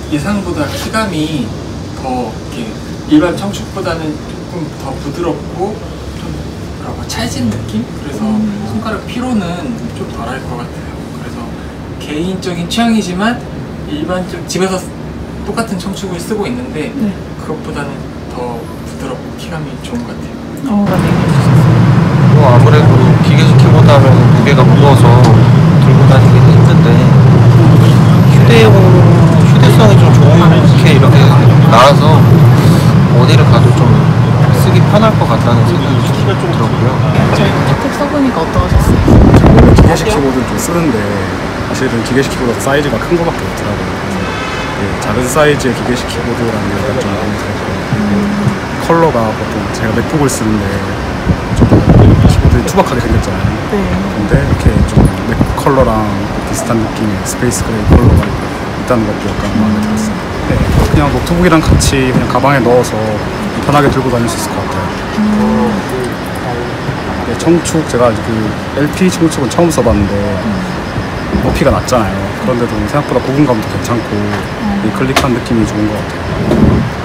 예상보다 키감이 더 이렇게 일반 청축보다는 조금 더 부드럽고 좀 뭐라고 찰진 느낌? 그래서 손가락 피로는 좀 덜할 것 같아요. 그래서 개인적인 취향이지만 일반적 집에서 똑같은 청축을 쓰고 있는데 네. 그것보다는 더 부드럽고 키감이 좋은 것 같아요. 뭐 아무래도 기계식 키보드 하면 무게가 무거워서 들고 다니기는 힘든데 휴대성이 좀 좋게 이렇게 나와서 어디를 가도 좀 쓰기 편할 것 같다는 생각이 좀 들었고요. 혜택 써보니까 어떠셨어요? 원래 기계식 키보드를 좀 쓰는데 사실은 기계식 키보드가 사이즈가 큰 거밖에 없더라고요. 그래서 작은 사이즈의 기계식 키보드라는 게 좀 마음에 들었고 컬러가 보통 제가 맥북을 쓰는데 좀 키보드에 투박하게 생겼잖아요. 근데 이렇게 좀 맥북 컬러랑 비슷한 느낌의 스페이스 그레이 컬러가 있다는 것도 약간 마음에 들었어요. 네, 그냥 노트북이랑 같이 그냥 가방에 넣어서 편하게 들고 다닐 수 있을 것 같아요. 네, 청축 제가 그 LP 청축은 처음 써봤는데 높이가 낮잖아요. 그런데도 생각보다 고분감도 괜찮고 클릭한 느낌이 좋은 것 같아요.